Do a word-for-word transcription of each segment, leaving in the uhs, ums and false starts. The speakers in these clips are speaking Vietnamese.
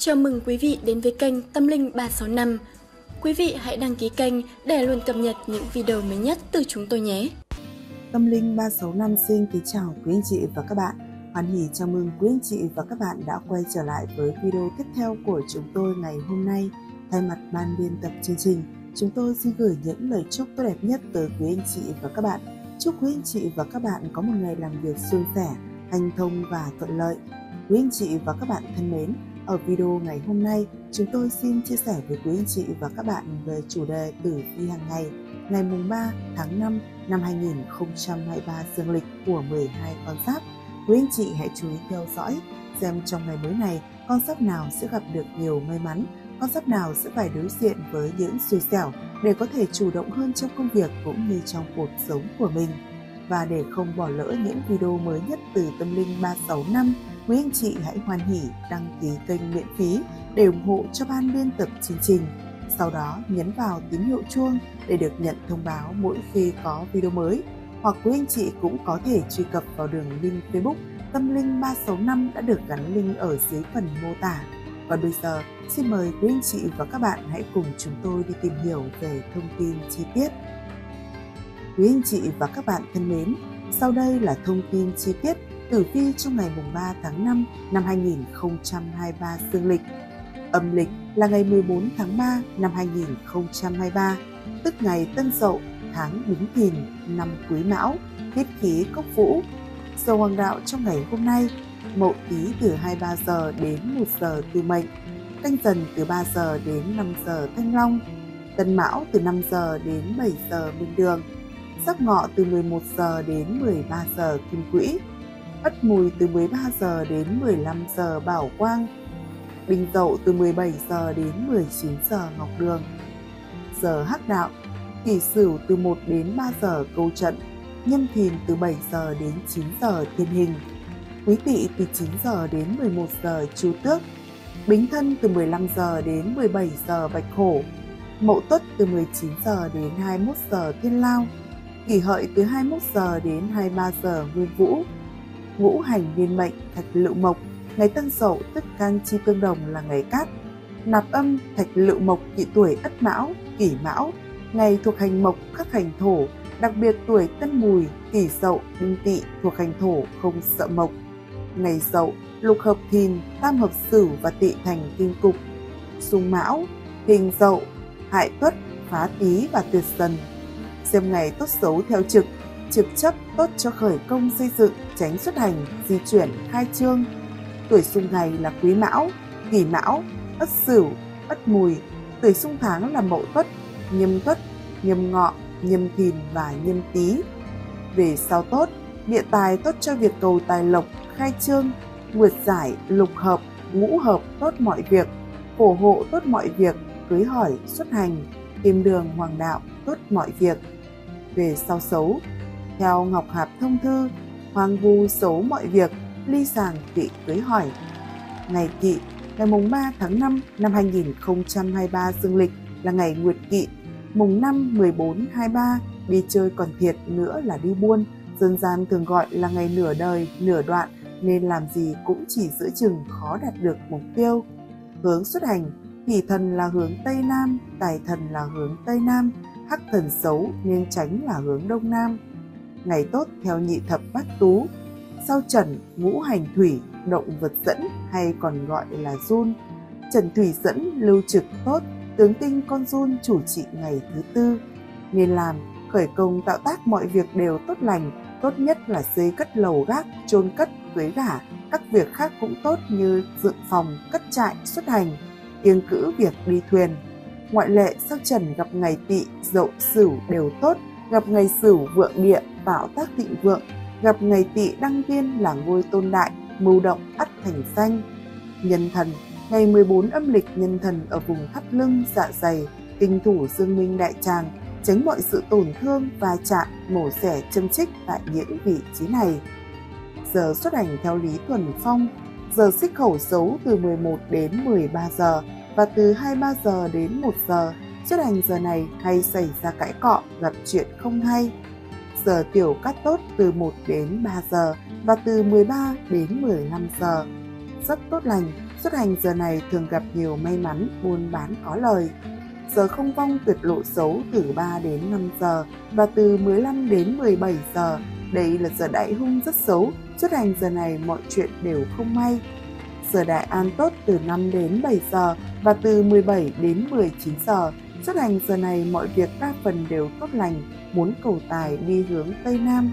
Chào mừng quý vị đến với kênh Tâm Linh ba sáu năm. Quý vị hãy đăng ký kênh để luôn cập nhật những video mới nhất từ chúng tôi nhé. Tâm Linh ba sáu năm xin kính chào quý anh chị và các bạn. Hoan hỉ chào mừng quý anh chị và các bạn đã quay trở lại với video tiếp theo của chúng tôi ngày hôm nay. Thay mặt ban biên tập chương trình, chúng tôi xin gửi những lời chúc tốt đẹp nhất tới quý anh chị và các bạn. Chúc quý anh chị và các bạn có một ngày làm việc suôn sẻ, hanh thông và thuận lợi. Quý anh chị và các bạn thân mến, ở video ngày hôm nay, chúng tôi xin chia sẻ với quý anh chị và các bạn về chủ đề tử vi hàng ngày, ngày mùng ba tháng năm năm hai nghìn không trăm hai mươi ba dương lịch của mười hai con giáp. Quý anh chị hãy chú ý theo dõi xem trong ngày mới này con giáp nào sẽ gặp được nhiều may mắn, con giáp nào sẽ phải đối diện với những xui xẻo để có thể chủ động hơn trong công việc cũng như trong cuộc sống của mình. Và để không bỏ lỡ những video mới nhất từ Tâm Linh ba sáu năm, quý anh chị hãy hoan hỉ đăng ký kênh miễn phí để ủng hộ cho ban biên tập chương trình. Sau đó nhấn vào tín hiệu chuông để được nhận thông báo mỗi khi có video mới. Hoặc quý anh chị cũng có thể truy cập vào đường link Facebook Tâm Linh ba sáu năm đã được gắn link ở dưới phần mô tả. Và bây giờ, xin mời quý anh chị và các bạn hãy cùng chúng tôi đi tìm hiểu về thông tin chi tiết. Quý anh chị và các bạn thân mến, sau đây là thông tin chi tiết tử vi trong ngày mùng ba tháng năm năm hai nghìn không trăm hai mươi ba dương lịch. Âm lịch là ngày mười bốn tháng ba năm hai nghìn không trăm hai mươi ba, tức ngày Tân Dậu, tháng Bính Thìn, năm Quý Mão, tiết khí Cốc Vũ. Giờ hoàng đạo trong ngày hôm nay: Mậu Tý từ hai mươi ba giờ đến một giờ Tư Mệnh, Canh Dần từ ba giờ đến năm giờ Thanh Long, Tân Mão từ năm giờ đến bảy giờ Minh Đường, Giáp Ngọ từ mười một giờ đến mười ba giờ Kim Quỹ, Ất Mùi từ mười ba giờ đến mười lăm giờ Bảo Quang, Đinh Dậu từ mười bảy giờ đến mười chín giờ Ngọc Đường. Giờ hắc đạo: Kỷ Sửu từ một đến ba giờ Câu Trận, Nhâm Thìn từ bảy giờ đến chín giờ Thiên Hình, Quý Tỵ từ chín giờ đến mười một giờ Chu Tước, Bính Thân từ mười lăm giờ đến mười bảy giờ Bạch Hổ, Mậu Tuất từ mười chín giờ đến hai mươi mốt giờ Thiên Lao, Kỷ Hợi từ hai mươi mốt giờ đến hai mươi ba giờ Nguyên Vũ. Ngũ hành niên mệnh Thạch Lựu Mộc, ngày Tân Dậu tức Can Chi Tương Đồng là ngày Cát. Nạp âm Thạch Lựu Mộc kỵ tuổi Ất Mão, Kỷ Mão, ngày thuộc hành Mộc khắc hành Thổ, đặc biệt tuổi Tân Mùi, Kỷ Dậu, Đinh Tỵ thuộc hành Thổ không sợ Mộc. Ngày Dậu lục hợp Thìn, tam hợp Sửu và Tỵ thành Kim Cục. Xung Mão, Hình Dậu, hại Tuất, phá Tý và tuyệt Dần. Xem ngày tốt xấu theo trực: trực chấp tốt cho khởi công xây dựng, tránh xuất hành, di chuyển, khai trương. Tuổi xung ngày là Quý Mão, Kỷ Mão, Ất Sửu, Ất Mùi. Tuổi xung tháng là Mậu Tuất, Nhâm Tuất, Nhâm Ngọ, Nhâm Thìn và Nhâm Tý. Về sao tốt: địa tài tốt cho việc cầu tài lộc, khai trương. Nguyệt giải, lục hợp, ngũ hợp tốt mọi việc. Phổ hộ tốt mọi việc, cưới hỏi, xuất hành. Tìm đường hoàng đạo tốt mọi việc. Về sao xấu: theo Ngọc Hạp thông thư, hoang vu xấu mọi việc, ly sàng kỵ cưới hỏi. Ngày Kỵ, ngày mùng ba tháng năm năm hai nghìn không trăm hai mươi ba dương lịch là ngày Nguyệt Kỵ. Mùng năm, mười bốn, hai mươi ba đi chơi còn thiệt nữa là đi buôn, dân gian thường gọi là ngày nửa đời, nửa đoạn, nên làm gì cũng chỉ giữa chừng, khó đạt được mục tiêu. Hướng xuất hành: Hỷ thần là hướng Tây Nam, Tài thần là hướng Tây Nam, hắc thần xấu nên tránh là hướng Đông Nam. Ngày tốt theo nhị thập bát tú: sao Trần, ngũ hành thủy, động vật dẫn hay còn gọi là giun. Trần thủy dẫn lưu trực tốt, tướng tinh con giun chủ trị ngày thứ tư. Nên làm, khởi công tạo tác mọi việc đều tốt lành, tốt nhất là xây cất lầu gác, chôn cất, cưới gả. Các việc khác cũng tốt như dựng phòng, cất trại, xuất hành, kiêng cữ việc đi thuyền. Ngoại lệ sao Trần gặp ngày Tỵ, Dậu, Sửu đều tốt, gặp ngày Sửu vượng địa, tạo tác thịnh vượng, gặp ngày Tỵ đăng viên là ngôi tôn đại, mưu động ắt thành danh. Nhân thần: ngày mười bốn âm lịch nhân thần ở vùng thắt lưng, dạ dày, kinh thủ dương minh đại tràng, tránh mọi sự tổn thương, va chạm, mổ xẻ, châm chích tại những vị trí này. Giờ xuất hành theo lý thuần phong: giờ xích khẩu xấu từ mười một đến mười ba giờ và từ hai mươi ba giờ đến một giờ. Xuất hành giờ này hay xảy ra cãi cọ, gặp chuyện không hay. Giờ tiểu cát tốt từ một đến ba giờ và từ mười ba đến mười lăm giờ. Rất tốt lành, xuất hành giờ này thường gặp nhiều may mắn, buôn bán có lời. Giờ không vong tuyệt lộ xấu từ ba đến năm giờ và từ mười lăm đến mười bảy giờ. Đây là giờ đại hung rất xấu, xuất hành giờ này mọi chuyện đều không may. Giờ đại an tốt từ năm đến bảy giờ và từ mười bảy đến mười chín giờ. Xuất hành giờ này mọi việc đa phần đều tốt lành, muốn cầu tài đi hướng Tây Nam.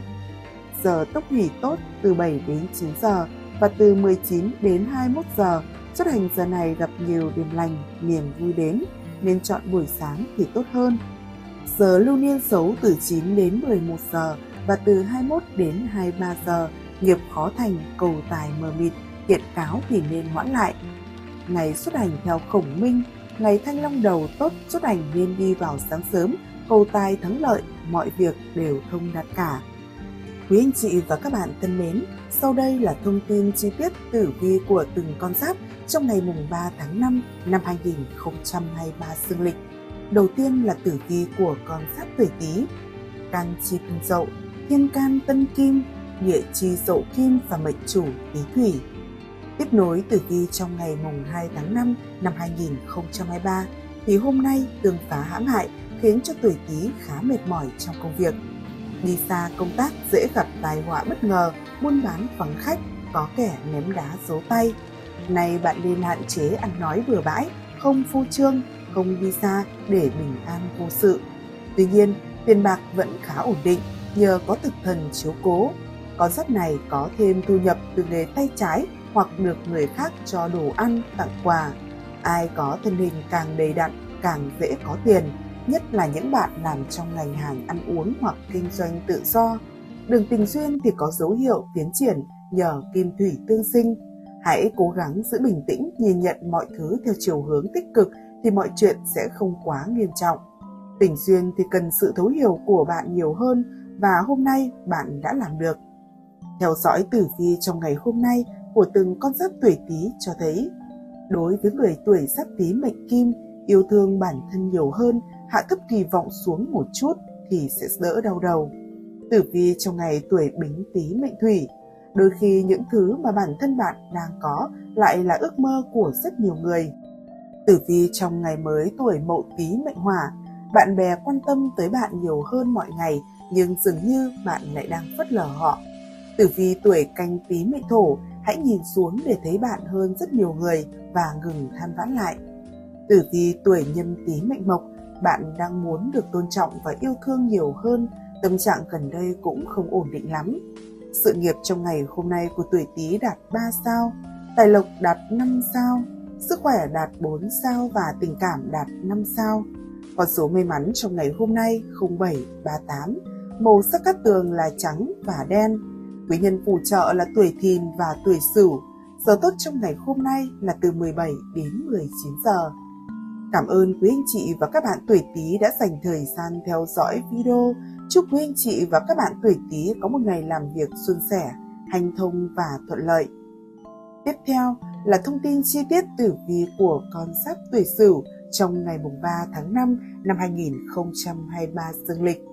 Giờ tốc hỷ tốt từ bảy đến chín giờ và từ mười chín đến hai mươi mốt giờ. Xuất hành giờ này gặp nhiều điểm lành, niềm vui đến, nên chọn buổi sáng thì tốt hơn. Giờ lưu niên xấu từ chín đến mười một giờ và từ hai mươi mốt đến hai mươi ba giờ. Nghiệp khó thành, cầu tài mờ mịt, kiện cáo thì nên hoãn lại. Ngày xuất hành theo khổng minh, ngày thanh long đầu tốt, xuất hành nên đi vào sáng sớm, cầu tài thắng lợi, mọi việc đều thông đạt cả. Quý anh chị và các bạn thân mến, sau đây là thông tin chi tiết tử vi của từng con giáp trong ngày mùng ba tháng năm năm hai nghìn không trăm hai mươi ba dương lịch. Đầu tiên là tử vi của con giáp tuổi Tý. Can chi Tân Dậu, thiên can Tân Kim, địa chi Dậu Kim và mệnh chủ Tý Thủy. Tiếp nối tử vi trong ngày mùng hai tháng năm năm hai nghìn không trăm hai mươi ba thì hôm nay tương phá hãm hại khiến cho tuổi Tý khá mệt mỏi trong công việc. Đi xa công tác dễ gặp tai họa bất ngờ, buôn bán vắng khách, có kẻ ném đá giấu tay. Này bạn nên hạn chế ăn nói bừa bãi, không phô trương, không đi xa để bình an vô sự. Tuy nhiên, tiền bạc vẫn khá ổn định nhờ có thực thần chiếu cố. Con giáp này có thêm thu nhập từ nghề tay trái hoặc được người khác cho đồ ăn, tặng quà. Ai có thân hình càng đầy đặn, càng dễ có tiền, nhất là những bạn làm trong ngành hàng ăn uống hoặc kinh doanh tự do. Đường tình duyên thì có dấu hiệu tiến triển nhờ kim thủy tương sinh. Hãy cố gắng giữ bình tĩnh, nhìn nhận mọi thứ theo chiều hướng tích cực thì mọi chuyện sẽ không quá nghiêm trọng. Tình duyên thì cần sự thấu hiểu của bạn nhiều hơn và hôm nay bạn đã làm được. Theo dõi tử vi trong ngày hôm nay của từng con giáp tuổi Tý cho thấy, đối với người tuổi giáp Tý mệnh Kim, yêu thương bản thân nhiều hơn, hạ thấp kỳ vọng xuống một chút thì sẽ đỡ đau đầu. Tử vi trong ngày tuổi Bính Tý mệnh Thủy, đôi khi những thứ mà bản thân bạn đang có lại là ước mơ của rất nhiều người. Tử vi trong ngày mới tuổi Mậu Tý mệnh Hỏa, bạn bè quan tâm tới bạn nhiều hơn mọi ngày nhưng dường như bạn lại đang phớt lờ họ. Tử vi tuổi Canh Tý mệnh Thổ, hãy nhìn xuống để thấy bạn hơn rất nhiều người và ngừng than vãn lại. Tử vi tuổi Nhâm Tý mệnh Mộc, bạn đang muốn được tôn trọng và yêu thương nhiều hơn, tâm trạng gần đây cũng không ổn định lắm. Sự nghiệp trong ngày hôm nay của tuổi Tý đạt ba sao, tài lộc đạt năm sao, sức khỏe đạt bốn sao và tình cảm đạt năm sao. Con số may mắn trong ngày hôm nay không bảy, ba tám, màu sắc cát tường là trắng và đen. Quý nhân phù trợ là tuổi Thìn và tuổi Sửu. Giờ tốt trong ngày hôm nay là từ mười bảy đến mười chín giờ. Cảm ơn quý anh chị và các bạn tuổi Tý đã dành thời gian theo dõi video. Chúc quý anh chị và các bạn tuổi Tý có một ngày làm việc suôn sẻ, hanh thông và thuận lợi. Tiếp theo là thông tin chi tiết tử vi của con giáp tuổi Sửu trong ngày mùng ba tháng năm năm hai nghìn không trăm hai mươi ba dương lịch.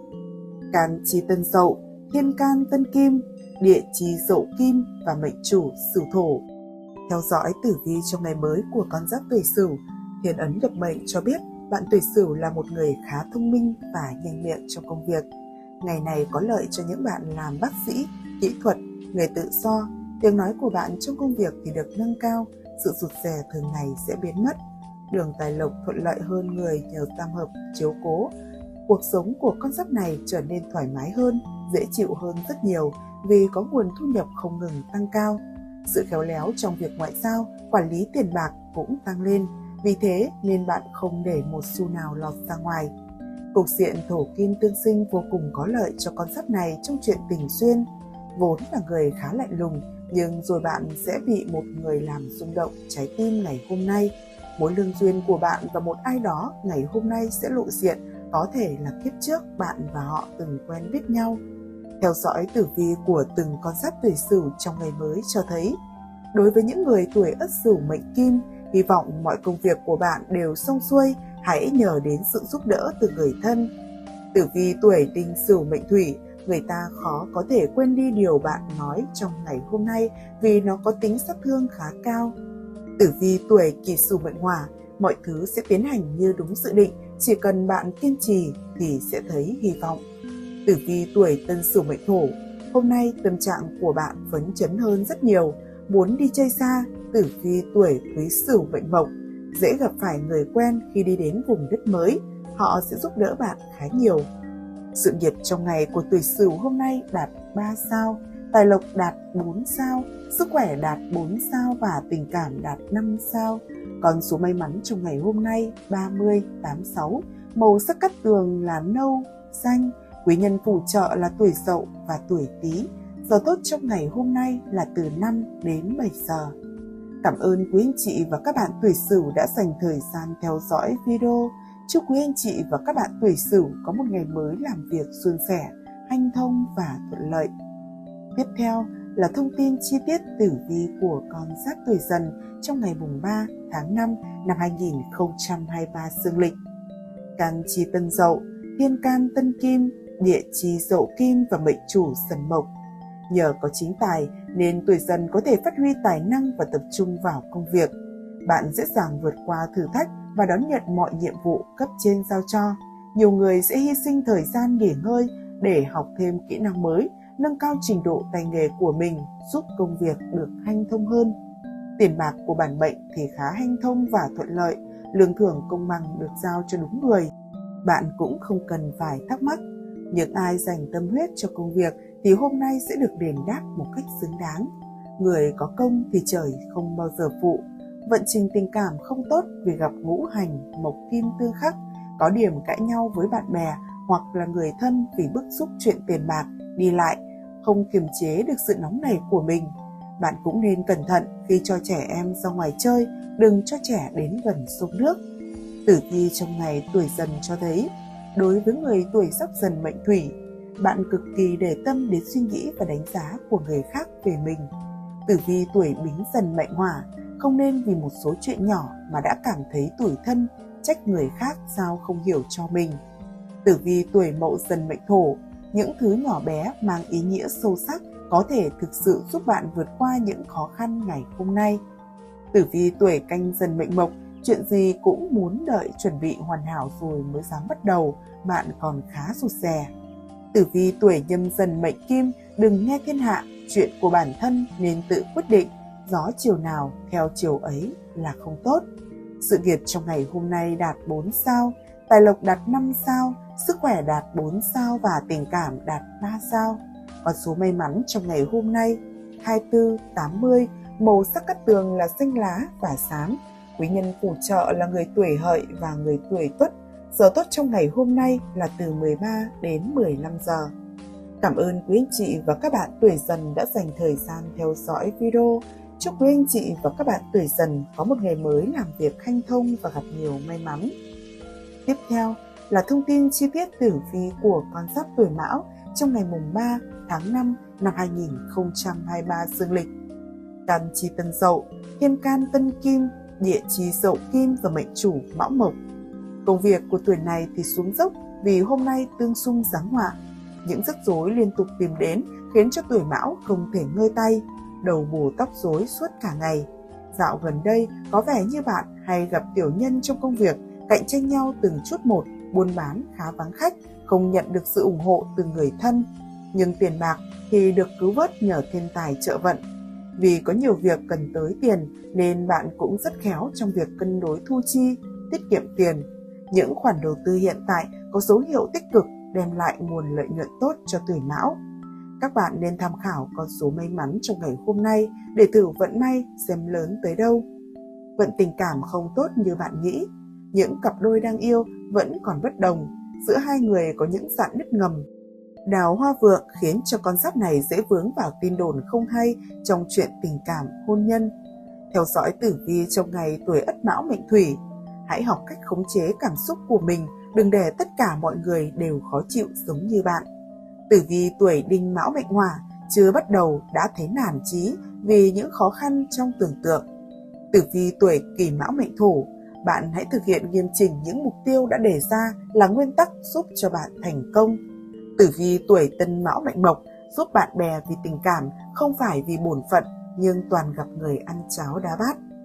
Can chi Tân Dậu, thiên can Tân Kim, địa chi Dậu Kim và mệnh chủ Sửu Thổ. Theo dõi tử vi trong ngày mới của con giáp tuổi Sửu, thiên ấn nhập mệnh cho biết bạn tuổi Sửu là một người khá thông minh và nhanh miệng trong công việc. Ngày này có lợi cho những bạn làm bác sĩ, kỹ thuật, nghề tự do. Tiếng nói của bạn trong công việc thì được nâng cao, sự rụt rè thường ngày sẽ biến mất. Đường tài lộc thuận lợi hơn người nhờ tam hợp chiếu cố. Cuộc sống của con giáp này trở nên thoải mái hơn, dễ chịu hơn rất nhiều vì có nguồn thu nhập không ngừng tăng cao. Sự khéo léo trong việc ngoại giao, quản lý tiền bạc cũng tăng lên, vì thế nên bạn không để một xu nào lọt ra ngoài. Cục diện thổ kim tương sinh vô cùng có lợi cho con giáp này trong chuyện tình duyên. Vốn là người khá lạnh lùng, nhưng rồi bạn sẽ bị một người làm rung động trái tim ngày hôm nay. Mối lương duyên của bạn và một ai đó ngày hôm nay sẽ lộ diện, có thể là kiếp trước bạn và họ từng quen biết nhau. Theo dõi tử vi của từng con giáp tuổi Sửu trong ngày mới cho thấy, đối với những người tuổi Ất Sửu mệnh Kim, hy vọng mọi công việc của bạn đều xong xuôi, hãy nhờ đến sự giúp đỡ từ người thân. Tử vi tuổi Đinh Sửu mệnh Thủy, người ta khó có thể quên đi điều bạn nói trong ngày hôm nay vì nó có tính sát thương khá cao. Tử vi tuổi Kỷ Sửu mệnh Hỏa, mọi thứ sẽ tiến hành như đúng dự định, chỉ cần bạn kiên trì thì sẽ thấy hy vọng. Tử vi tuổi Tân Sửu mệnh Thổ, hôm nay tâm trạng của bạn phấn chấn hơn rất nhiều, muốn đi chơi xa. Tử vi tuổi Quý Sửu mệnh Mộc, dễ gặp phải người quen khi đi đến vùng đất mới, họ sẽ giúp đỡ bạn khá nhiều. Sự nghiệp trong ngày của tuổi Sửu hôm nay đạt ba sao, tài lộc đạt bốn sao, sức khỏe đạt bốn sao và tình cảm đạt năm sao. Con số may mắn trong ngày hôm nay ba mươi, tám mươi sáu, màu sắc cát tường là nâu, xanh, quý nhân phù trợ là tuổi Dậu và tuổi Tý. Giờ tốt trong ngày hôm nay là từ năm đến bảy giờ. Cảm ơn quý anh chị và các bạn tuổi Sửu đã dành thời gian theo dõi video. Chúc quý anh chị và các bạn tuổi Sửu có một ngày mới làm việc suôn sẻ, hanh thông và thuận lợi. Tiếp theo là thông tin chi tiết tử vi của con giáp tuổi Dần trong ngày mùng ba tháng năm năm hai nghìn không trăm hai mươi ba dương lịch. Can chi Tân Dậu, thiên can Tân Kim, địa chi Dậu Kim và mệnh chủ Dần Mộc. Nhờ có chính tài nên tuổi Dần có thể phát huy tài năng và tập trung vào công việc. Bạn dễ dàng vượt qua thử thách và đón nhận mọi nhiệm vụ cấp trên giao cho. Nhiều người sẽ hy sinh thời gian nghỉ ngơi để học thêm kỹ năng mới, nâng cao trình độ tay nghề của mình, giúp công việc được hanh thông hơn. Tiền bạc của bản mệnh thì khá hanh thông và thuận lợi, lương thưởng công bằng được giao cho đúng người. Bạn cũng không cần phải thắc mắc, những ai dành tâm huyết cho công việc thì hôm nay sẽ được đền đáp một cách xứng đáng. Người có công thì trời không bao giờ phụ. Vận trình tình cảm không tốt vì gặp ngũ hành, mộc kim tương khắc, có điểm cãi nhau với bạn bè hoặc là người thân vì bức xúc chuyện tiền bạc, đi lại, không kiềm chế được sự nóng nảy của mình. Bạn cũng nên cẩn thận khi cho trẻ em ra ngoài chơi, đừng cho trẻ đến gần sông nước. Tử vi trong ngày tuổi Dần cho thấy, đối với người tuổi Giáp Dần mệnh Thủy, bạn cực kỳ để tâm đến suy nghĩ và đánh giá của người khác về mình. Tử vi tuổi Bính Dần mệnh Hỏa, không nên vì một số chuyện nhỏ mà đã cảm thấy tủi thân, trách người khác sao không hiểu cho mình. Tử vi tuổi Mậu Dần mệnh Thổ, những thứ nhỏ bé mang ý nghĩa sâu sắc có thể thực sự giúp bạn vượt qua những khó khăn ngày hôm nay. Tử vi tuổi Canh Dần mệnh Mộc, chuyện gì cũng muốn đợi chuẩn bị hoàn hảo rồi mới dám bắt đầu, bạn còn khá rụt rè. Tử vi tuổi Nhâm Dần mệnh Kim, đừng nghe thiên hạ, chuyện của bản thân nên tự quyết định, gió chiều nào theo chiều ấy là không tốt. Sự nghiệp trong ngày hôm nay đạt bốn sao, tài lộc đạt năm sao, sức khỏe đạt bốn sao và tình cảm đạt ba sao. Con số may mắn trong ngày hôm nay hai mươi tư, tám mươi, màu sắc cát tường là xanh lá và xám. Quý nhân phù trợ là người tuổi Hợi và người tuổi Tuất. Giờ tốt trong ngày hôm nay là từ mười ba đến mười lăm giờ. Cảm ơn quý anh chị và các bạn tuổi Dần đã dành thời gian theo dõi video. Chúc quý anh chị và các bạn tuổi Dần có một ngày mới làm việc hanh thông và gặp nhiều may mắn. Tiếp theo là thông tin chi tiết tử vi của con giáp tuổi Mão trong ngày mùng ba tháng năm năm hai nghìn không trăm hai mươi ba dương lịch. Can chi Tân Dậu, thiên can Tân Kim, địa chi Dậu Kim và mệnh chủ Mão Mộc. Công việc của tuổi này thì xuống dốc vì hôm nay tương xung giáng họa. Những rắc rối liên tục tìm đến khiến cho tuổi Mão không thể ngơi tay, đầu bù tóc rối suốt cả ngày. Dạo gần đây có vẻ như bạn hay gặp tiểu nhân trong công việc, cạnh tranh nhau từng chút một, buôn bán khá vắng khách, không nhận được sự ủng hộ từ người thân. Nhưng tiền bạc thì được cứu vớt nhờ thiên tài trợ vận. Vì có nhiều việc cần tới tiền nên bạn cũng rất khéo trong việc cân đối thu chi, tiết kiệm tiền. Những khoản đầu tư hiện tại có dấu hiệu tích cực đem lại nguồn lợi nhuận tốt cho tuổi Mão. Các bạn nên tham khảo con số may mắn trong ngày hôm nay để thử vận may xem lớn tới đâu. Vận tình cảm không tốt như bạn nghĩ. Những cặp đôi đang yêu vẫn còn bất đồng, giữa hai người có những rạn nứt ngầm. Đào hoa vượng khiến cho con giáp này dễ vướng vào tin đồn không hay trong chuyện tình cảm, hôn nhân. Theo dõi tử vi trong ngày tuổi Ất Mão mệnh Thủy, hãy học cách khống chế cảm xúc của mình, đừng để tất cả mọi người đều khó chịu giống như bạn. Tử vi tuổi Đinh Mão mệnh Hỏa, chưa bắt đầu đã thấy nản chí vì những khó khăn trong tưởng tượng. Tử vi tuổi Kỷ Mão mệnh Thổ, bạn hãy thực hiện nghiêm chỉnh những mục tiêu đã đề ra là nguyên tắc giúp cho bạn thành công. Tử vi tuổi Tân Mão mệnh Mộc, giúp bạn bè vì tình cảm, không phải vì bổn phận, nhưng toàn gặp người ăn cháo đá bát.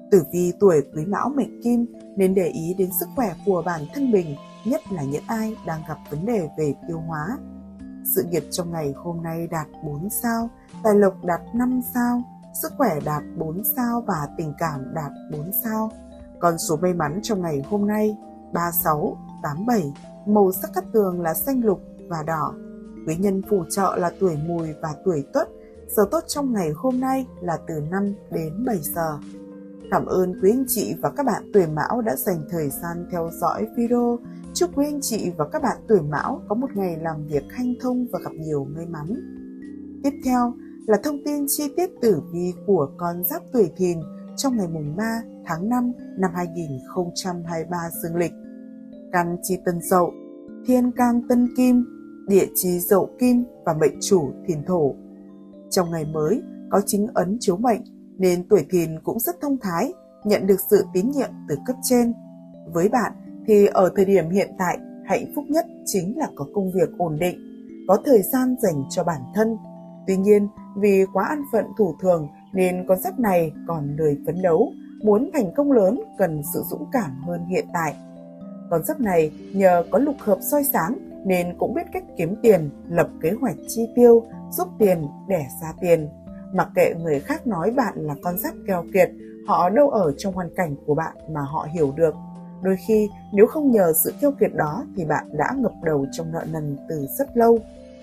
Tử vi tuổi Quý Mão mệnh Kim nên để ý đến sức khỏe của bản thân mình, nhất là những ai đang gặp vấn đề về tiêu hóa. Sự nghiệp trong ngày hôm nay đạt bốn sao, tài lộc đạt năm sao, sức khỏe đạt bốn sao và tình cảm đạt bốn sao. Con số may mắn trong ngày hôm nay ba sáu, tám bảy, màu sắc cát tường là xanh lục và đỏ. Quý nhân phù trợ là tuổi Mùi và tuổi Tuất. Giờ tốt trong ngày hôm nay là từ năm đến bảy giờ. Cảm ơn quý anh chị và các bạn tuổi Mão đã dành thời gian theo dõi video. Chúc quý anh chị và các bạn tuổi Mão có một ngày làm việc hanh thông và gặp nhiều may mắn. Tiếp theo là thông tin chi tiết tử vi của con giáp tuổi Thìn trong ngày mùng ba tháng năm năm hai nghìn không trăm hai mươi ba dương lịch. Can chi Tân Dậu, thiên can Tân Kim, địa chi Dậu Kim và mệnh chủ Thìn Thổ. Trong ngày mới có chính ấn chiếu mệnh nên tuổi Thìn cũng rất thông thái, nhận được sự tín nhiệm từ cấp trên. Với bạn thì ở thời điểm hiện tại, hạnh phúc nhất chính là có công việc ổn định, có thời gian dành cho bản thân. Tuy nhiên, vì quá an phận thủ thường nên con giáp này còn lười phấn đấu, muốn thành công lớn cần sự dũng cảm hơn hiện tại. Con giáp này nhờ có lục hợp soi sáng nên cũng biết cách kiếm tiền, lập kế hoạch chi tiêu, giúp tiền, đẻ ra tiền. Mặc kệ người khác nói bạn là con giáp keo kiệt, họ đâu ở trong hoàn cảnh của bạn mà họ hiểu được. Đôi khi nếu không nhờ sự keo kiệt đó thì bạn đã ngập đầu trong nợ nần từ rất lâu.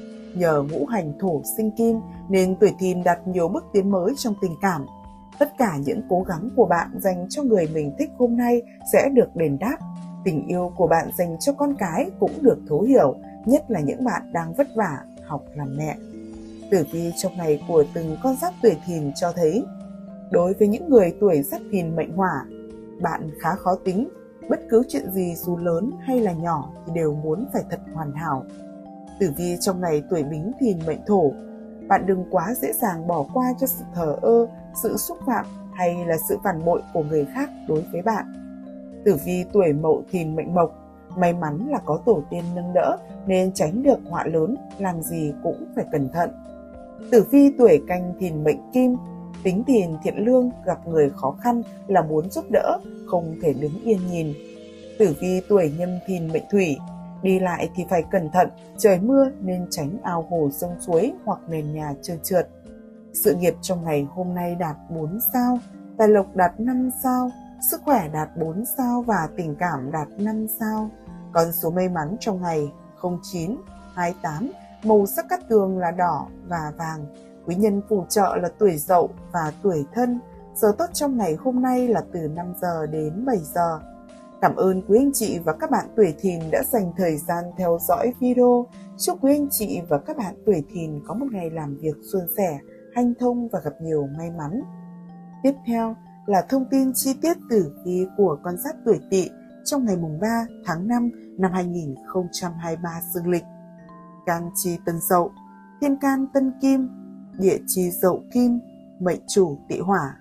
Nhờ ngũ hành thổ sinh kim nên tuổi Thìn đạt nhiều bước tiến mới trong tình cảm. Tất cả những cố gắng của bạn dành cho người mình thích hôm nay sẽ được đền đáp. Tình yêu của bạn dành cho con cái cũng được thấu hiểu, nhất là những bạn đang vất vả học làm mẹ. Tử vi trong ngày của từng con giáp tuổi Thìn cho thấy, đối với những người tuổi giáp Thìn mệnh Hỏa, bạn khá khó tính, bất cứ chuyện gì dù lớn hay là nhỏ thì đều muốn phải thật hoàn hảo. Tử vi trong ngày tuổi Bính Thìn mệnh Thổ, bạn đừng quá dễ dàng bỏ qua cho sự thờ ơ, sự xúc phạm hay là sự phản bội của người khác đối với bạn. Tử vi tuổi Mậu Thìn mệnh Mộc, may mắn là có tổ tiên nâng đỡ nên tránh được họa lớn, làm gì cũng phải cẩn thận. Tử vi tuổi Canh Thìn mệnh Kim, tính Thìn thiện lương, gặp người khó khăn là muốn giúp đỡ, không thể đứng yên nhìn. Tử vi tuổi Nhâm Thìn mệnh Thủy, đi lại thì phải cẩn thận, trời mưa nên tránh ao hồ sông suối hoặc nền nhà trơn trượt. Sự nghiệp trong ngày hôm nay đạt bốn sao, tài lộc đạt năm sao, sức khỏe đạt bốn sao và tình cảm đạt năm sao. Con số may mắn trong ngày không chín, hai tám, màu sắc cát tường là đỏ và vàng. Quý nhân phù trợ là tuổi Dậu và tuổi Thân. Giờ tốt trong ngày hôm nay là từ năm giờ đến bảy giờ. Cảm ơn quý anh chị và các bạn tuổi Thìn đã dành thời gian theo dõi video. Chúc quý anh chị và các bạn tuổi Thìn có một ngày làm việc suôn sẻ, hanh thông và gặp nhiều may mắn. Tiếp theo là thông tin chi tiết tử vi của con giáp tuổi Tỵ trong ngày mùng ba tháng năm năm hai nghìn không trăm hai mươi ba dương lịch. Can chi Tân Dậu, thiên can Tân Kim, địa chi Dậu Kim, mệnh chủ Tỵ Hỏa.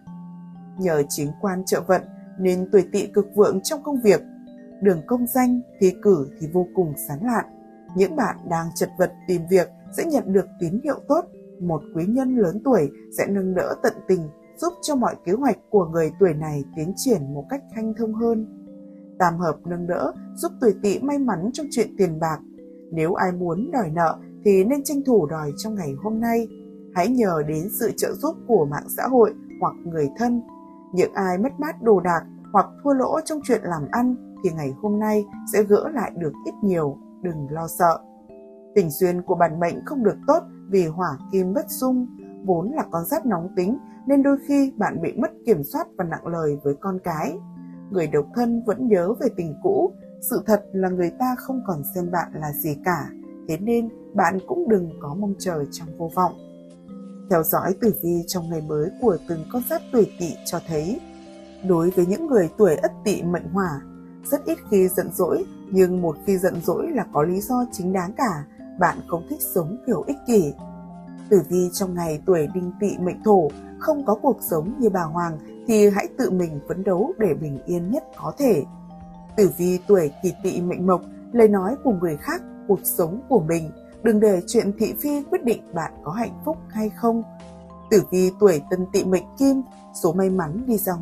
Nhờ chính quan trợ vận nên tuổi Tỵ cực vượng trong công việc. Đường công danh, thi cử thì vô cùng sáng lạn. Những bạn đang chật vật tìm việc sẽ nhận được tín hiệu tốt. Một quý nhân lớn tuổi sẽ nâng đỡ tận tình, giúp cho mọi kế hoạch của người tuổi này tiến triển một cách hanh thông hơn. Tam hợp nâng đỡ giúp tuổi Tỵ may mắn trong chuyện tiền bạc. Nếu ai muốn đòi nợ thì nên tranh thủ đòi trong ngày hôm nay. Hãy nhờ đến sự trợ giúp của mạng xã hội hoặc người thân. Những ai mất mát đồ đạc hoặc thua lỗ trong chuyện làm ăn thì ngày hôm nay sẽ gỡ lại được ít nhiều, đừng lo sợ. Tình duyên của bản mệnh không được tốt vì hỏa kim bất dung, vốn là con giáp nóng tính nên đôi khi bạn bị mất kiểm soát và nặng lời với con cái. Người độc thân vẫn nhớ về tình cũ, sự thật là người ta không còn xem bạn là gì cả, thế nên bạn cũng đừng có mong chờ trong vô vọng. Theo dõi tử vi trong ngày mới của từng con giáp tuổi Tỵ cho thấy, đối với những người tuổi Ất Tỵ mệnh Hỏa, rất ít khi giận dỗi, nhưng một khi giận dỗi là có lý do chính đáng cả, bạn không thích sống kiểu ích kỷ. Tử vi trong ngày tuổi Đinh Tỵ mệnh Thổ, không có cuộc sống như bà Hoàng thì hãy tự mình phấn đấu để bình yên nhất có thể. Tử vi tuổi Kỷ Tỵ mệnh Mộc, lời nói của người khác, cuộc sống của mình, đừng để chuyện thị phi quyết định bạn có hạnh phúc hay không. Tử vi tuổi Tân Tỵ mệnh Kim, số may mắn đi ra ngoài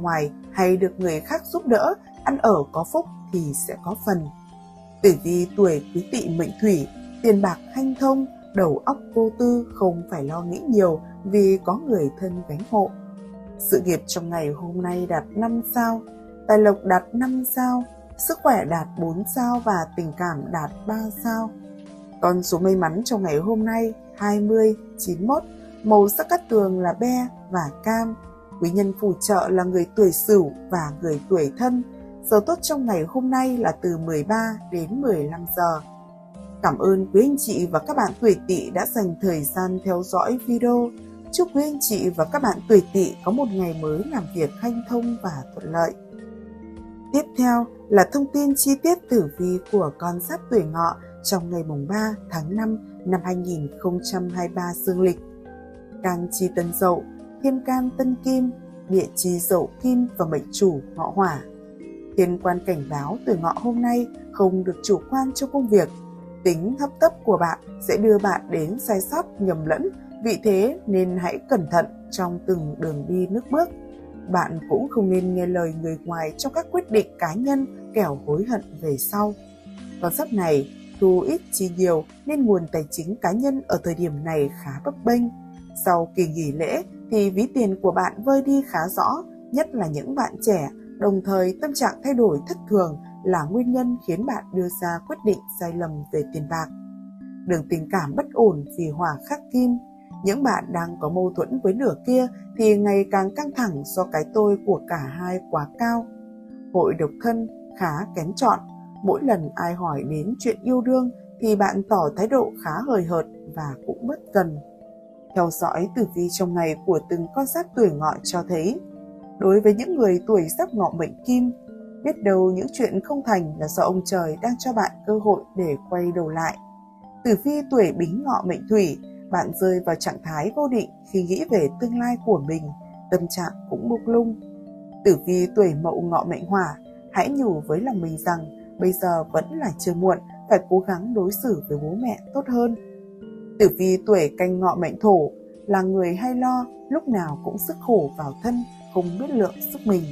hay được người khác giúp đỡ, ăn ở có phúc thì sẽ có phần. Tử vi tuổi Quý Tỵ mệnh Thủy, tiền bạc hanh thông, đầu óc vô tư, không phải lo nghĩ nhiều vì có người thân gánh hộ. Sự nghiệp trong ngày hôm nay đạt năm sao, tài lộc đạt năm sao, sức khỏe đạt bốn sao và tình cảm đạt ba sao. Con số may mắn trong ngày hôm nay hai mươi, chín mươi mốt, màu sắc cát tường là be và cam. Quý nhân phù trợ là người tuổi Sửu và người tuổi Thân. Giờ tốt trong ngày hôm nay là từ mười ba đến mười lăm giờ. Cảm ơn quý anh chị và các bạn tuổi Tỵ đã dành thời gian theo dõi video. Chúc quý anh chị và các bạn tuổi Tỵ có một ngày mới làm việc hanh thông và thuận lợi. Tiếp theo là thông tin chi tiết tử vi của con giáp tuổi Ngọ trong ngày mùng ba tháng năm năm hai nghìn không trăm hai mươi ba dương lịch. Can chi Tân Dậu, thiên can Tân Kim, địa chi Dậu Kim và mệnh chủ Ngọ Hỏa. Thiên quan cảnh báo tuổi Ngọ hôm nay không được chủ quan trong công việc. Tính hấp tấp của bạn sẽ đưa bạn đến sai sót nhầm lẫn, vì thế nên hãy cẩn thận trong từng đường đi nước bước. Bạn cũng không nên nghe lời người ngoài trong các quyết định cá nhân, kẻo hối hận về sau. Con giáp này thu ít chi nhiều nên nguồn tài chính cá nhân ở thời điểm này khá bấp bênh. Sau kỳ nghỉ lễ thì ví tiền của bạn vơi đi khá rõ, nhất là những bạn trẻ, đồng thời tâm trạng thay đổi thất thường là nguyên nhân khiến bạn đưa ra quyết định sai lầm về tiền bạc. Đường tình cảm bất ổn vì hỏa khắc kim. Những bạn đang có mâu thuẫn với nửa kia thì ngày càng căng thẳng do cái tôi của cả hai quá cao. Hội độc thân khá kén chọn. Mỗi lần ai hỏi đến chuyện yêu đương thì bạn tỏ thái độ khá hời hợt và cũng bất cần. Theo dõi tử vi trong ngày của từng con giáp tuổi Ngọ cho thấy, đối với những người tuổi giáp Ngọ mệnh Kim, biết đâu những chuyện không thành là do ông trời đang cho bạn cơ hội để quay đầu lại. Tử vi tuổi Bính Ngọ mệnh Thủy, bạn rơi vào trạng thái vô định khi nghĩ về tương lai của mình, tâm trạng cũng mông lung. Tử vi tuổi Mậu Ngọ mệnh Hỏa, hãy nhủ với lòng mình rằng bây giờ vẫn là chưa muộn, phải cố gắng đối xử với bố mẹ tốt hơn. Tử vi tuổi Canh Ngọ mệnh Thổ, là người hay lo, lúc nào cũng sức khổ vào thân, không biết lượng sức mình.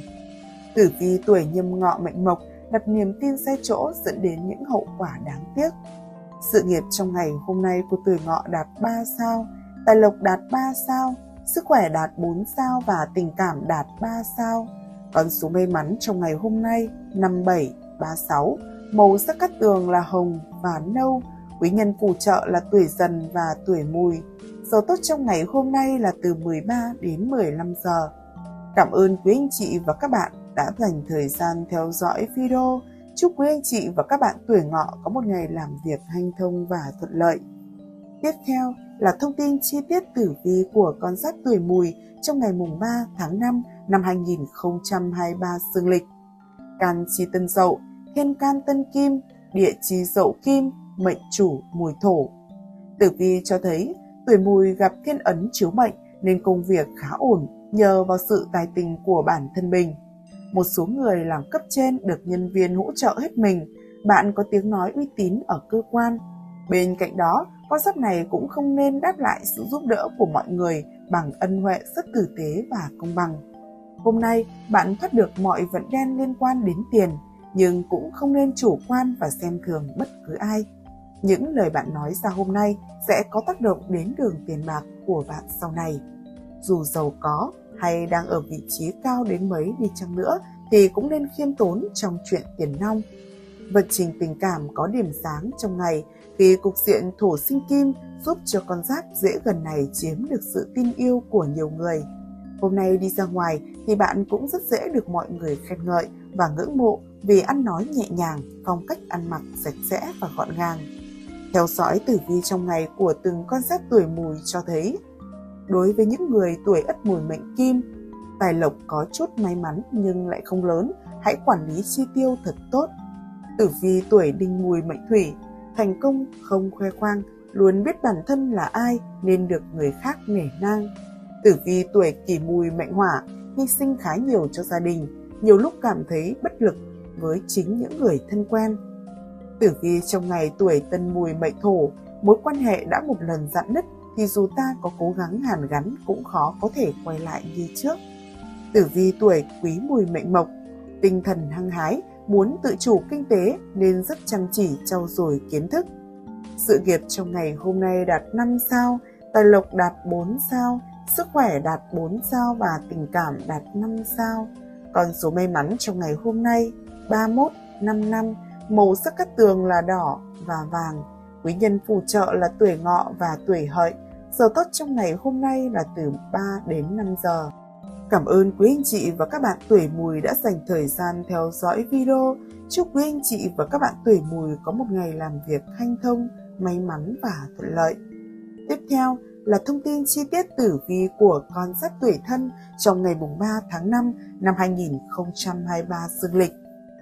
Tử vi tuổi Nhâm Ngọ mệnh Mộc, đặt niềm tin sai chỗ dẫn đến những hậu quả đáng tiếc. Sự nghiệp trong ngày hôm nay của tuổi Ngọ đạt ba sao, tài lộc đạt ba sao, sức khỏe đạt bốn sao và tình cảm đạt ba sao. Con số may mắn trong ngày hôm nay năm bảy, ba sáu, màu sắc cát tường là hồng và nâu. Quý nhân phù trợ là tuổi Dần và tuổi Mùi. Giờ tốt trong ngày hôm nay là từ mười ba đến mười lăm giờ. Cảm ơn quý anh chị và các bạn đã dành thời gian theo dõi video. Chúc quý anh chị và các bạn tuổi Ngọ có một ngày làm việc hanh thông và thuận lợi. Tiếp theo là thông tin chi tiết tử vi của con giáp tuổi Mùi trong ngày mùng ba tháng năm năm hai nghìn không trăm hai mươi ba dương lịch. Can chi Tân Dậu, thiên can Tân Kim, địa chi Dậu Kim, mệnh chủ Mùi Thổ. Tử vi cho thấy tuổi Mùi gặp thiên ấn chiếu mệnh nên công việc khá ổn nhờ vào sự tài tình của bản thân mình. Một số người làm cấp trên được nhân viên hỗ trợ hết mình, bạn có tiếng nói uy tín ở cơ quan. Bên cạnh đó, con giáp này cũng không nên đáp lại sự giúp đỡ của mọi người bằng ân huệ rất tử tế và công bằng. Hôm nay, bạn thoát được mọi vận đen liên quan đến tiền, nhưng cũng không nên chủ quan và xem thường bất cứ ai. Những lời bạn nói ra hôm nay sẽ có tác động đến đường tiền bạc của bạn sau này. Dù giàu có hay đang ở vị trí cao đến mấy đi chăng nữa thì cũng nên khiêm tốn trong chuyện tiền nong. Vận trình tình cảm có điểm sáng trong ngày vì cục diện thổ sinh kim giúp cho con giáp dễ gần này chiếm được sự tin yêu của nhiều người. Hôm nay đi ra ngoài thì bạn cũng rất dễ được mọi người khen ngợi và ngưỡng mộ vì ăn nói nhẹ nhàng, phong cách ăn mặc sạch sẽ và gọn gàng. Theo dõi tử vi trong ngày của từng con giáp tuổi Mùi cho thấy, đối với những người tuổi Ất Mùi mệnh Kim, tài lộc có chút may mắn nhưng lại không lớn, hãy quản lý chi tiêu thật tốt. Tử vi tuổi Đinh Mùi mệnh Thủy, thành công không khoe khoang, luôn biết bản thân là ai nên được người khác nể nang. Tử vi tuổi Kỷ Mùi mệnh Hỏa, hy sinh khá nhiều cho gia đình, nhiều lúc cảm thấy bất lực với chính những người thân quen. Tử vi trong ngày tuổi Tân Mùi mệnh Thổ, mối quan hệ đã một lần rạn nứt thì dù ta có cố gắng hàn gắn cũng khó có thể quay lại như trước. Tử vi tuổi Quý Mùi mệnh Mộc, tinh thần hăng hái, muốn tự chủ kinh tế nên rất chăm chỉ trau dồi kiến thức. Sự nghiệp trong ngày hôm nay đạt năm sao, tài lộc đạt bốn sao, sức khỏe đạt bốn sao và tình cảm đạt năm sao. Con số may mắn trong ngày hôm nay ba mốt, năm năm, màu sắc cát tường là đỏ và vàng. Quý nhân phù trợ là tuổi Ngọ và tuổi Hợi. Giờ tốt trong ngày hôm nay là từ ba đến năm giờ. Cảm ơn quý anh chị và các bạn tuổi Mùi đã dành thời gian theo dõi video. Chúc quý anh chị và các bạn tuổi Mùi có một ngày làm việc hanh thông, may mắn và thuận lợi. Tiếp theo là thông tin chi tiết tử vi của con giáp tuổi Thân trong ngày ba tháng năm năm hai nghìn không trăm hai mươi ba dương lịch.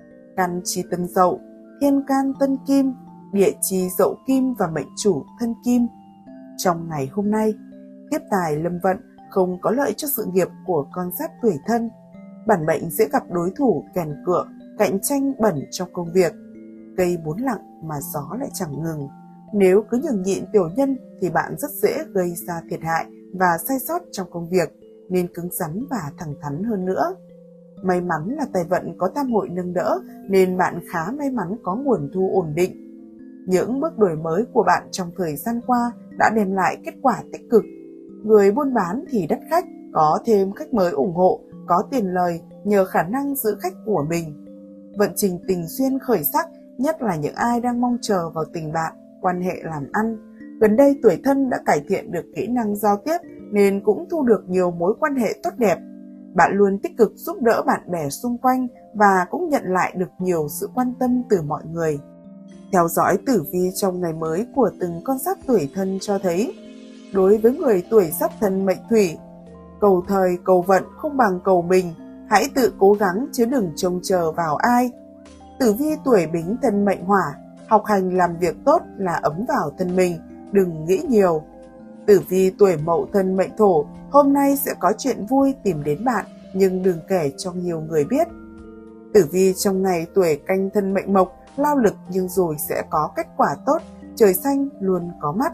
Can chi Tân Dậu, thiên can Tân Kim, địa chi Dậu Kim và mệnh chủ Thân Kim. Trong ngày hôm nay, tiếp tài lâm vận không có lợi cho sự nghiệp của con giáp tuổi Thân. Bản mệnh dễ gặp đối thủ kèn cựa, cạnh tranh bẩn trong công việc. Cây bốn lặng mà gió lại chẳng ngừng. Nếu cứ nhường nhịn tiểu nhân thì bạn rất dễ gây ra thiệt hại và sai sót trong công việc, nên cứng rắn và thẳng thắn hơn nữa. May mắn là tài vận có tam hội nâng đỡ nên bạn khá may mắn có nguồn thu ổn định. Những bước đổi mới của bạn trong thời gian qua đã đem lại kết quả tích cực. Người buôn bán thì đắt khách, có thêm khách mới ủng hộ, có tiền lời nhờ khả năng giữ khách của mình. Vận trình tình duyên khởi sắc, nhất là những ai đang mong chờ vào tình bạn, quan hệ làm ăn. Gần đây tuổi Thân đã cải thiện được kỹ năng giao tiếp nên cũng thu được nhiều mối quan hệ tốt đẹp. Bạn luôn tích cực giúp đỡ bạn bè xung quanh và cũng nhận lại được nhiều sự quan tâm từ mọi người. Theo dõi tử vi trong ngày mới của từng con giáp tuổi Thân cho thấy, đối với người tuổi Giáp Thân mệnh Thủy, cầu thời cầu vận không bằng cầu mình, hãy tự cố gắng chứ đừng trông chờ vào ai. Tử vi tuổi Bính Thân mệnh Hỏa, học hành làm việc tốt là ấm vào thân mình, đừng nghĩ nhiều. Tử vi tuổi Mậu Thân mệnh Thổ, hôm nay sẽ có chuyện vui tìm đến bạn nhưng đừng kể cho nhiều người biết. Tử vi trong ngày tuổi Canh Thân mệnh Mộc, lao lực nhưng rồi sẽ có kết quả tốt, trời xanh luôn có mắt.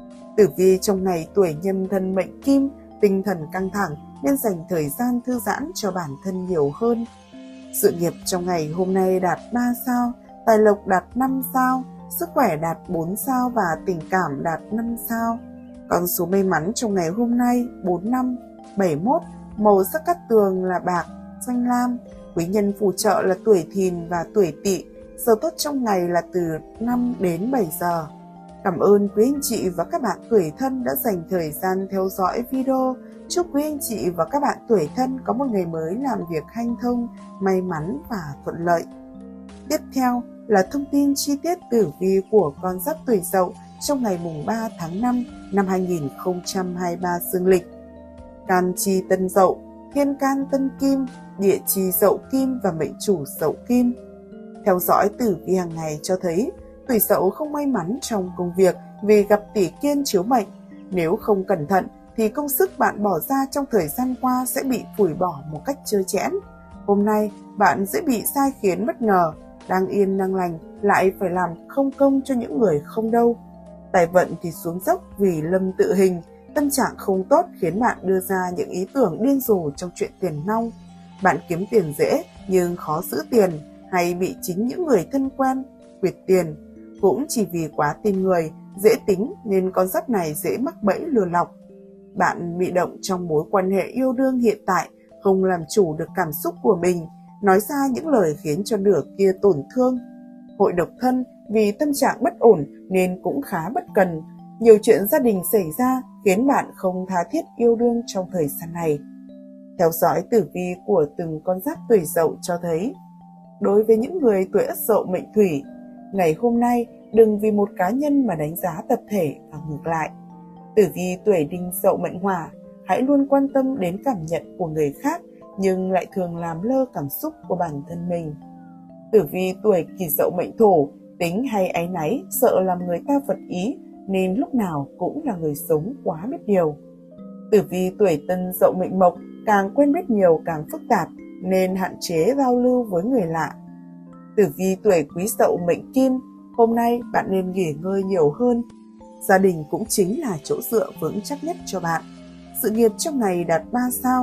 Tử vi trong ngày tuổi Nhâm Thân mệnh Kim, tinh thần căng thẳng nên dành thời gian thư giãn cho bản thân nhiều hơn. Sự nghiệp trong ngày hôm nay đạt ba sao, tài lộc đạt năm sao, sức khỏe đạt bốn sao và tình cảm đạt năm sao. Con số may mắn trong ngày hôm nay bốn năm, bảy mốt, màu sắc cát tường là bạc, xanh lam. Quý nhân phù trợ là tuổi Thìn và tuổi Tỵ. Giờ tốt trong ngày là từ năm đến bảy giờ. Cảm ơn quý anh chị và các bạn tuổi Thân đã dành thời gian theo dõi video. Chúc quý anh chị và các bạn tuổi Thân có một ngày mới làm việc hanh thông, may mắn và thuận lợi. Tiếp theo là thông tin chi tiết tử vi của con giáp tuổi Dậu trong ngày mùng ba tháng năm năm hai nghìn không trăm hai mươi ba dương lịch. Can chi Tân Dậu, thiên can Tân Kim, địa chi Dậu Kim và mệnh chủ Dậu Kim. Theo dõi tử vi hàng ngày cho thấy, tuổi Dậu không may mắn trong công việc vì gặp tỷ kiên chiếu mệnh. Nếu không cẩn thận thì công sức bạn bỏ ra trong thời gian qua sẽ bị phủi bỏ một cách trơ trẽn. Hôm nay bạn dễ bị sai khiến bất ngờ, đang yên đang lành lại phải làm không công cho những người không đâu. Tài vận thì xuống dốc vì lâm tự hình, tâm trạng không tốt khiến bạn đưa ra những ý tưởng điên rồ trong chuyện tiền nong. Bạn kiếm tiền dễ nhưng khó giữ tiền, hay bị chính những người thân quen quyệt tiền. Cũng chỉ vì quá tin người, dễ tính nên con giáp này dễ mắc bẫy lừa lọc. Bạn bị động trong mối quan hệ yêu đương hiện tại, không làm chủ được cảm xúc của mình, nói ra những lời khiến cho nửa kia tổn thương. Hội độc thân vì tâm trạng bất ổn nên cũng khá bất cần. Nhiều chuyện gia đình xảy ra khiến bạn không tha thiết yêu đương trong thời gian này. Theo dõi tử vi của từng con giáp tuổi Dậu cho thấy, đối với những người tuổi Ất Dậu mệnh Thủy, ngày hôm nay đừng vì một cá nhân mà đánh giá tập thể và ngược lại. Tử vi tuổi Đinh Dậu mệnh Hỏa, hãy luôn quan tâm đến cảm nhận của người khác nhưng lại thường làm lơ cảm xúc của bản thân mình. Tử vi tuổi Kỷ Dậu mệnh Thổ, tính hay áy náy, sợ làm người ta phật ý nên lúc nào cũng là người sống quá biết điều. Tử vi tuổi Tân Dậu mệnh Mộc, càng quen biết nhiều càng phức tạp nên hạn chế giao lưu với người lạ. Tử vi tuổi Quý Dậu mệnh Kim, hôm nay bạn nên nghỉ ngơi nhiều hơn. Gia đình cũng chính là chỗ dựa vững chắc nhất cho bạn. Sự nghiệp trong ngày đạt ba sao,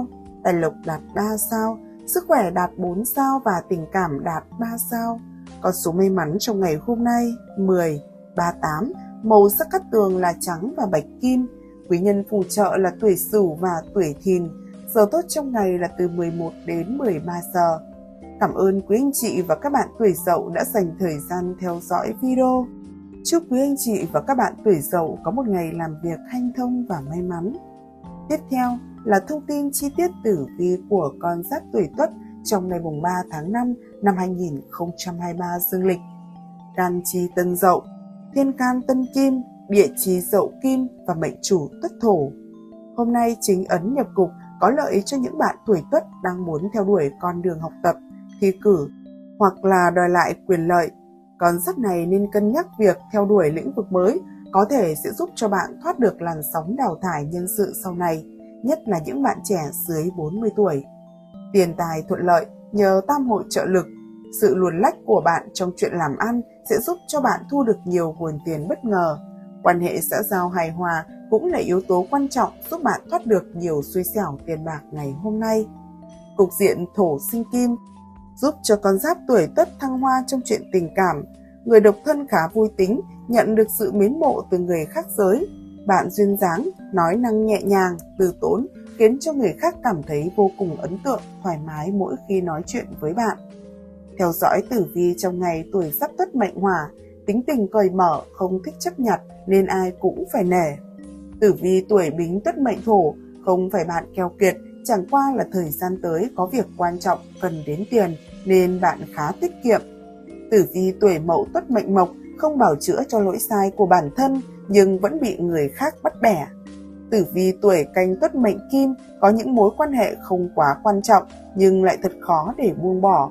tài lộc đạt ba sao, sức khỏe đạt bốn sao và tình cảm đạt ba sao. Con số may mắn trong ngày hôm nay mười, ba mươi tám, màu sắc cát tường là trắng và bạch kim, quý nhân phù trợ là tuổi Sửu và tuổi Thìn, giờ tốt trong ngày là từ mười một đến mười ba giờ. Cảm ơn quý anh chị và các bạn tuổi Dậu đã dành thời gian theo dõi video. Chúc quý anh chị và các bạn tuổi Dậu có một ngày làm việc hanh thông và may mắn. Tiếp theo là thông tin chi tiết tử vi của con giáp tuổi Tuất trong ngày ba tháng năm năm hai nghìn không trăm hai mươi ba dương lịch. Can chi Tân Dậu, thiên can Tân Kim, địa chi Dậu Kim và mệnh chủ Tuất Thổ. Hôm nay chính ấn nhập cục có lợi cho những bạn tuổi Tuất đang muốn theo đuổi con đường học tập, thi cử hoặc là đòi lại quyền lợi. Con giáp này nên cân nhắc việc theo đuổi lĩnh vực mới, có thể sẽ giúp cho bạn thoát được làn sóng đào thải nhân sự sau này, nhất là những bạn trẻ dưới bốn mươi tuổi. Tiền tài thuận lợi nhờ tam hội trợ lực, sự luồn lách của bạn trong chuyện làm ăn sẽ giúp cho bạn thu được nhiều nguồn tiền bất ngờ. Quan hệ xã giao hài hòa cũng là yếu tố quan trọng giúp bạn thoát được nhiều xui xẻo tiền bạc ngày hôm nay. Cục diện thổ sinh kim giúp cho con giáp tuổi Tuất thăng hoa trong chuyện tình cảm. Người độc thân khá vui tính, nhận được sự mến mộ từ người khác giới. Bạn duyên dáng, nói năng nhẹ nhàng, từ tốn, khiến cho người khác cảm thấy vô cùng ấn tượng, thoải mái mỗi khi nói chuyện với bạn. Theo dõi tử vi trong ngày tuổi Giáp Tuất mệnh Hỏa, tính tình cởi mở, không thích chấp nhặt nên ai cũng phải nể. Tử vi tuổi Bính Tuất mệnh Thổ, không phải bạn keo kiệt, chẳng qua là thời gian tới có việc quan trọng cần đến tiền nên bạn khá tiết kiệm. Tử vi tuổi Mậu Tuất mệnh Mộc, không bào chữa cho lỗi sai của bản thân nhưng vẫn bị người khác bắt bẻ. Tử vi tuổi Canh Tuất mệnh Kim, có những mối quan hệ không quá quan trọng nhưng lại thật khó để buông bỏ.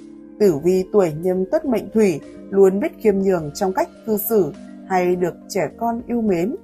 Tử vi tuổi Nhâm Tuất mệnh Thủy, luôn biết khiêm nhường trong cách cư xử, hay được trẻ con yêu mến.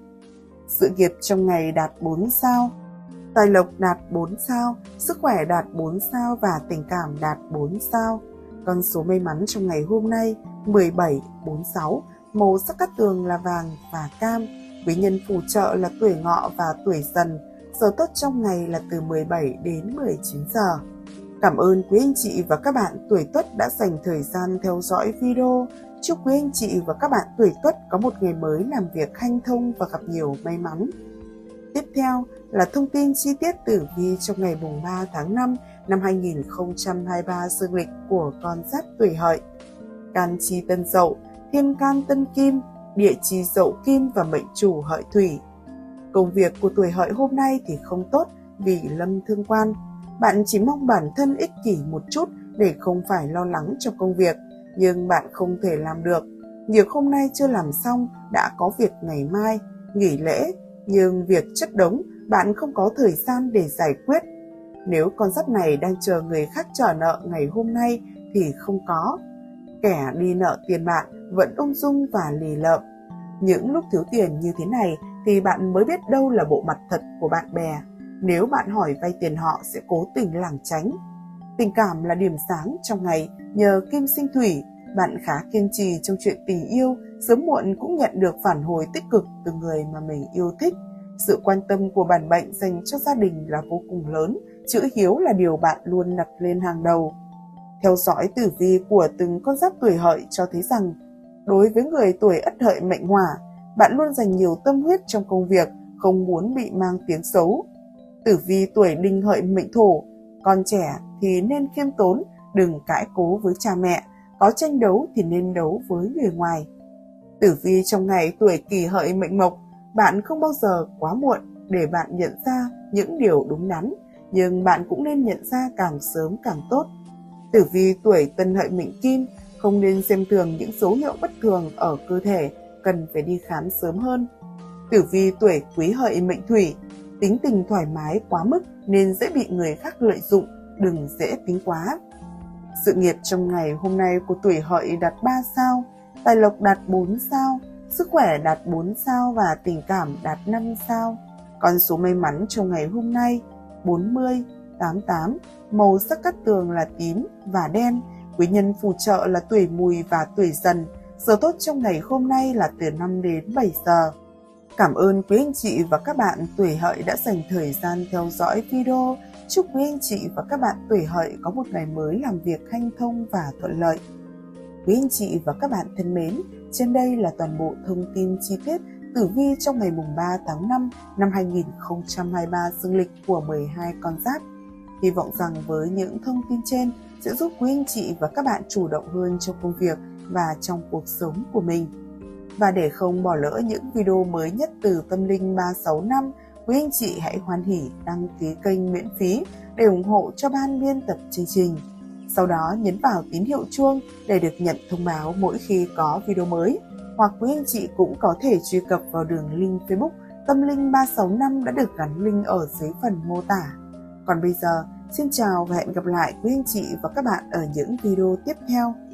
Sự nghiệp trong ngày đạt bốn sao, tài lộc đạt bốn sao, sức khỏe đạt bốn sao và tình cảm đạt bốn sao. Con số may mắn trong ngày hôm nay mười bảy, bốn mươi sáu, màu sắc cát tường là vàng và cam, quý nhân phù trợ là tuổi Ngọ và tuổi Dần, giờ tốt trong ngày là từ mười bảy đến mười chín giờ. Cảm ơn quý anh chị và các bạn tuổi Tuất đã dành thời gian theo dõi video. Chúc quý anh chị và các bạn tuổi Tuất có một ngày mới làm việc hanh thông và gặp nhiều may mắn. Tiếp theo là thông tin chi tiết tử vi trong ngày ba tháng năm năm hai nghìn không trăm hai mươi ba dương lịch của con giáp tuổi Hợi. Can chi Tân Dậu, thiên can Tân Kim, địa chi Dậu Kim và mệnh chủ Hợi Thủy. Công việc của tuổi Hợi hôm nay thì không tốt vì lâm thương quan. Bạn chỉ mong bản thân ích kỷ một chút để không phải lo lắng cho công việc, nhưng bạn không thể làm được. Việc hôm nay chưa làm xong đã có việc ngày mai, nghỉ lễ, nhưng việc chất đống bạn không có thời gian để giải quyết. Nếu con giáp này đang chờ người khác trả nợ ngày hôm nay thì không có. Kẻ đi nợ tiền bạn vẫn ung dung và lì lợm. Những lúc thiếu tiền như thế này thì bạn mới biết đâu là bộ mặt thật của bạn bè. Nếu bạn hỏi vay tiền họ sẽ cố tình lảng tránh. Tình cảm là điểm sáng trong ngày, nhờ kim sinh thủy, bạn khá kiên trì trong chuyện tình yêu, sớm muộn cũng nhận được phản hồi tích cực từ người mà mình yêu thích. Sự quan tâm của bản mệnh dành cho gia đình là vô cùng lớn, chữ hiếu là điều bạn luôn đặt lên hàng đầu. Theo dõi tử vi của từng con giáp tuổi Hợi cho thấy rằng, đối với người tuổi Ất Hợi mệnh Hỏa, bạn luôn dành nhiều tâm huyết trong công việc, không muốn bị mang tiếng xấu. Tử vi tuổi Đinh Hợi mệnh Thổ, con trẻ thì nên khiêm tốn, đừng cãi cố với cha mẹ, có tranh đấu thì nên đấu với người ngoài. Tử vi trong ngày tuổi Kỷ Hợi mệnh Mộc, bạn không bao giờ quá muộn để bạn nhận ra những điều đúng đắn, nhưng bạn cũng nên nhận ra càng sớm càng tốt. Tử vi tuổi Tân Hợi mệnh Kim, không nên xem thường những dấu hiệu bất thường ở cơ thể, cần phải đi khám sớm hơn. Tử vi tuổi Quý Hợi mệnh Thủy, tính tình thoải mái quá mức nên dễ bị người khác lợi dụng, đừng dễ tính quá. Sự nghiệp trong ngày hôm nay của tuổi Hợi đạt ba sao, tài lộc đạt bốn sao, sức khỏe đạt bốn sao và tình cảm đạt năm sao. Con số may mắn trong ngày hôm nay bốn mươi, tám mươi tám, màu sắc cát tường là tím và đen, quý nhân phù trợ là tuổi Mùi và tuổi Dần, giờ tốt trong ngày hôm nay là từ năm đến bảy giờ. Cảm ơn quý anh chị và các bạn tuổi Hợi đã dành thời gian theo dõi video. chúc quý anh chị và các bạn tuổi Hợi có một ngày mới làm việc hanh thông và thuận lợi. Quý anh chị và các bạn thân mến, trên đây là toàn bộ thông tin chi tiết tử vi trong ngày mùng ba tháng năm năm hai nghìn không trăm hai mươi ba dương lịch của mười hai con giáp. Hy vọng rằng với những thông tin trên sẽ giúp quý anh chị và các bạn chủ động hơn trong công việc và trong cuộc sống của mình. Và để không bỏ lỡ những video mới nhất từ Tâm Linh ba sáu năm, quý anh chị hãy hoan hỉ đăng ký kênh miễn phí để ủng hộ cho ban biên tập chương trình. Sau đó nhấn vào tín hiệu chuông để được nhận thông báo mỗi khi có video mới. Hoặc quý anh chị cũng có thể truy cập vào đường link Facebook Tâm Linh ba sáu năm đã được gắn link ở dưới phần mô tả. Còn bây giờ, xin chào và hẹn gặp lại quý anh chị và các bạn ở những video tiếp theo.